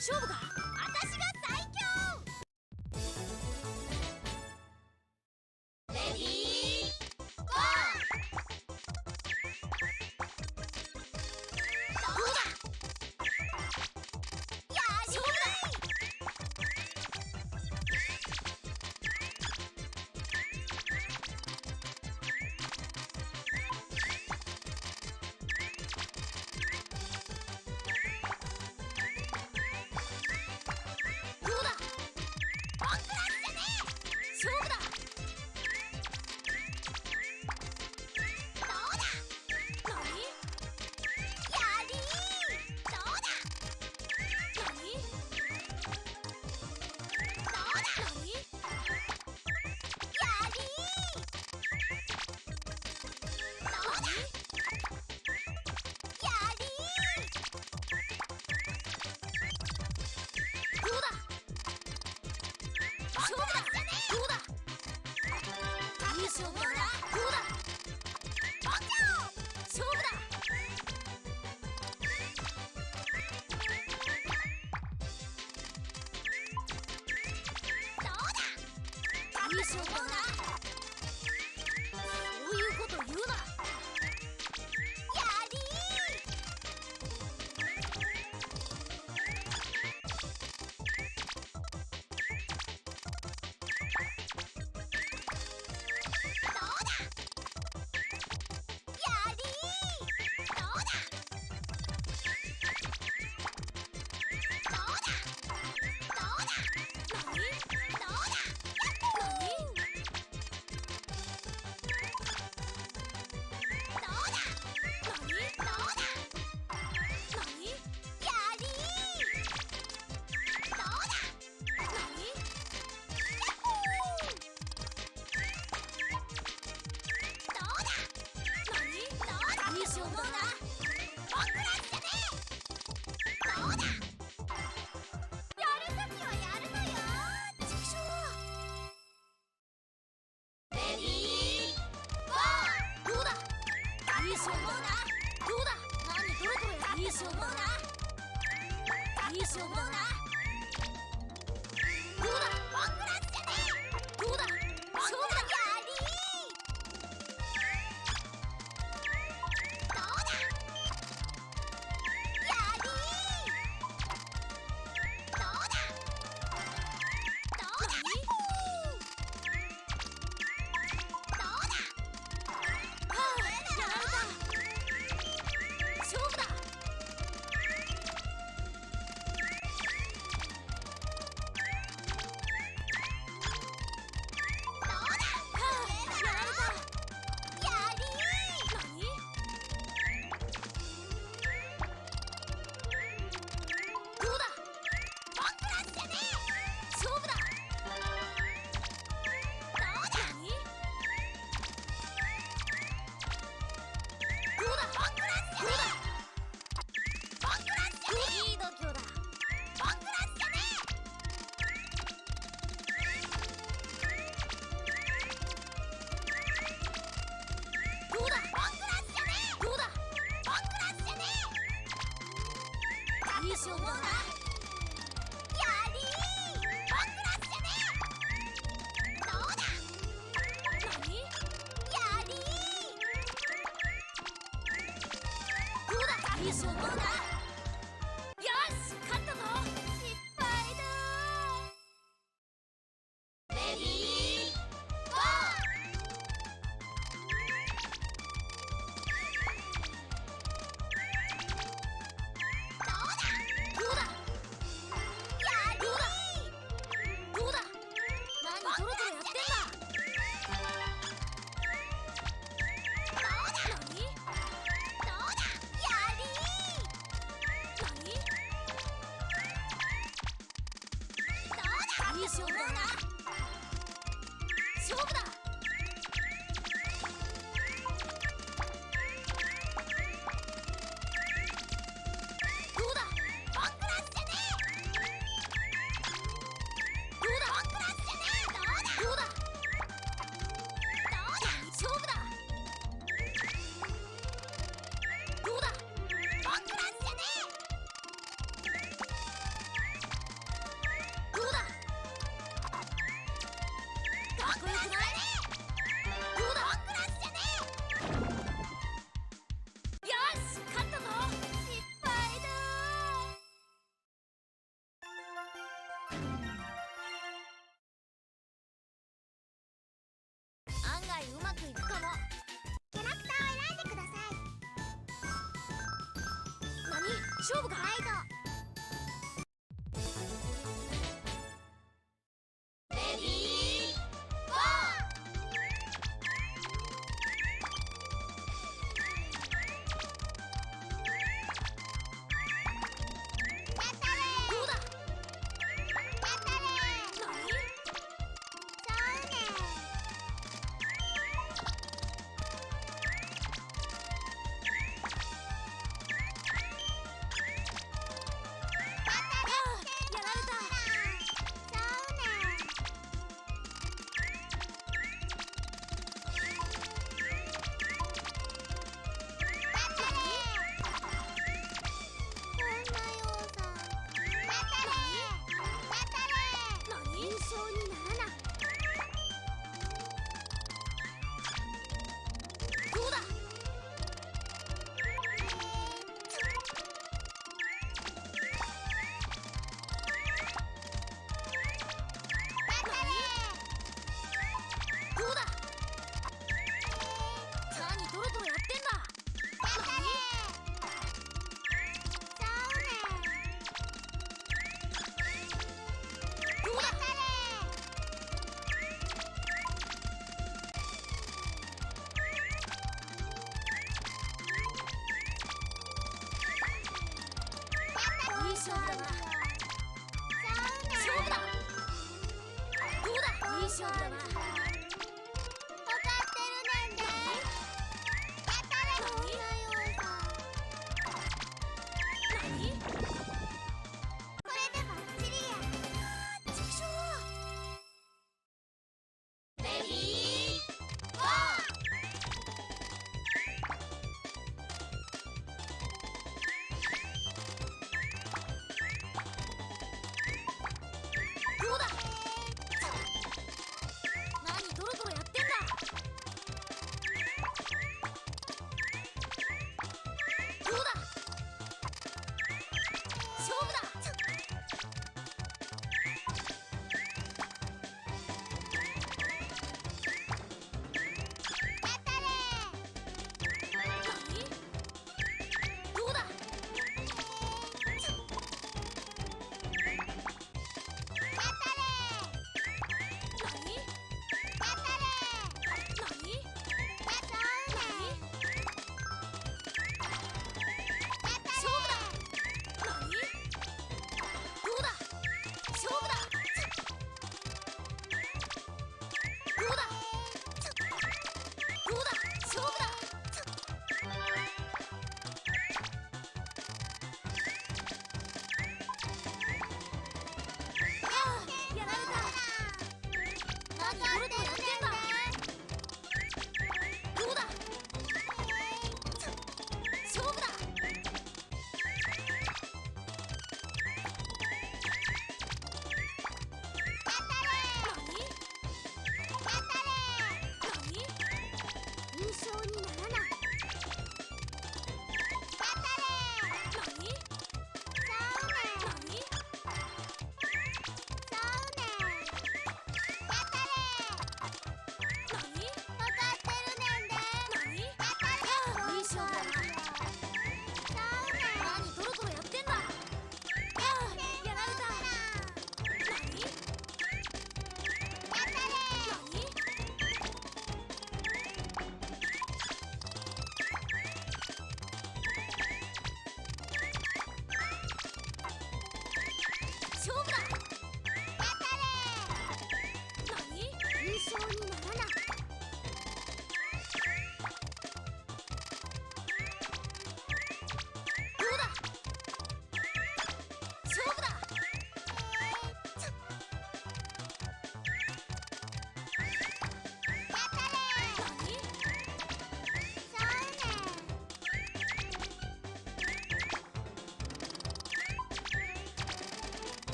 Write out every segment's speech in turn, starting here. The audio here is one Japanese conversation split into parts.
勝負か。私が最強。レディーゴー。どうだ。いや勝負だ。 勝負か。ライド。レディーゴー。やったれ。どうだ。やったれ。何？そうね。勝負だな。勝負だ。どうだ。いい勝負だな。分かってるねんで。やったれ。そんなようさ。何？これでバッチリや。ちくしょう。レディーゴー。どうだ。何ドロドロやってんだ。どうだ。勝負だ。やったれ。何？どうだ。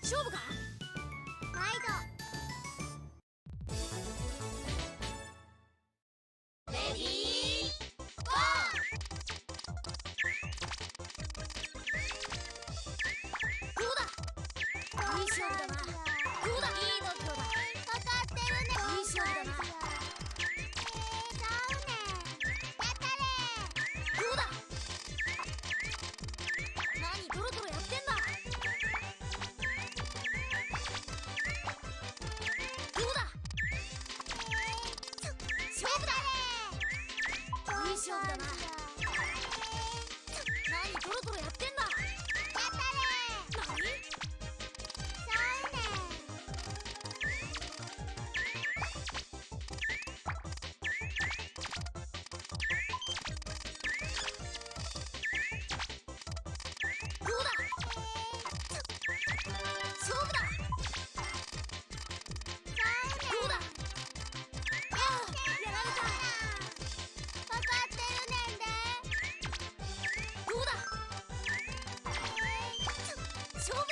勝負か。毎度レディーゴー。どうだ。いい勝負だな。どうだ。いい度胸だ。分かってるね。いい勝負だな。どうだ。何ドロドロやってんだ。どうだ。勝負だ。いい勝負だな。何ドロドロやってんだ。何。どうだ。勝負だ。どうだ。ああ、やられた。分かってるねんで。どうだ。勝負だ。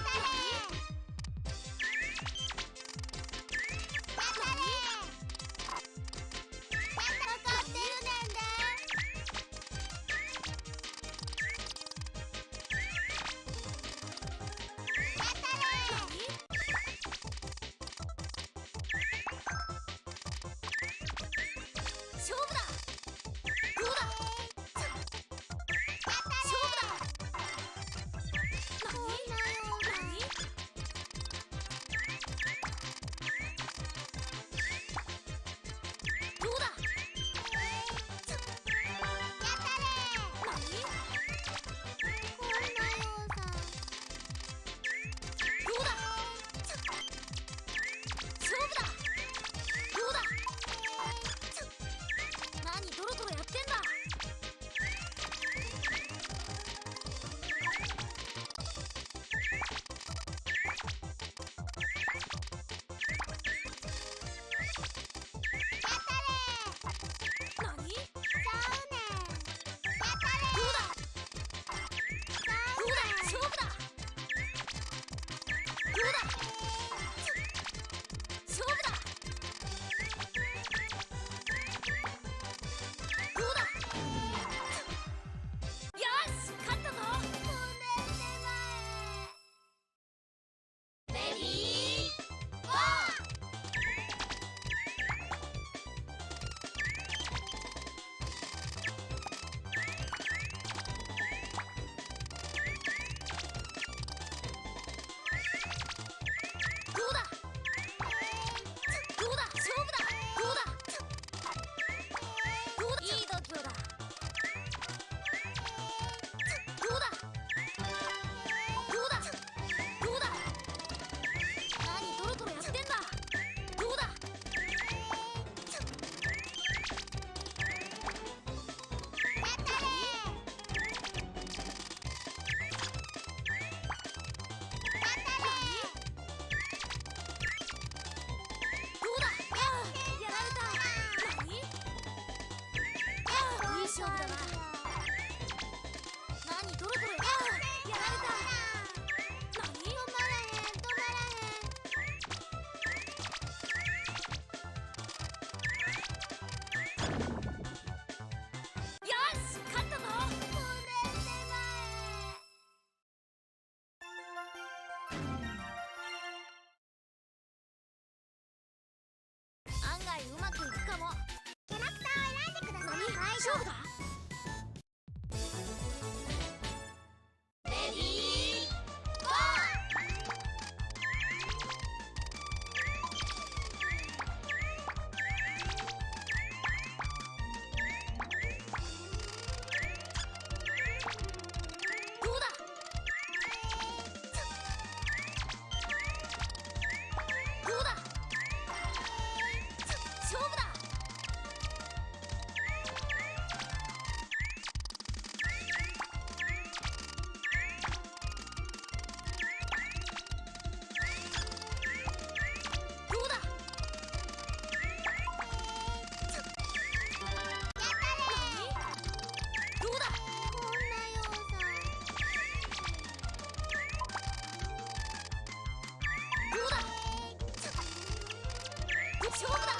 勝負だ。どうだ。勝負だ。何。どうだ。どうだ。勝負だ。どうだ。何ドロドロやってんだ。何。どうだ。どうだ。勝負だ。どうだ。勝負だ。どうだ。よし、勝ったぞ。レディーゴー。どうだ。どうだ。勝負だ。どうだ。どうだ。いい度胸だ。どうだ。どうだ。どうだ。何ドロドロやってんだ。どうだ。どうだ。ああ、やられた。何。いい勝負だな。何ドロドロや。ああ、やられた。何。止まらへん。よし、勝ったぞ。案外うまくいくかも。キャラクターを選んでください。何。勝負だ。レディーゴー。どうだ。どうだ。勝負だ。 勝負だ。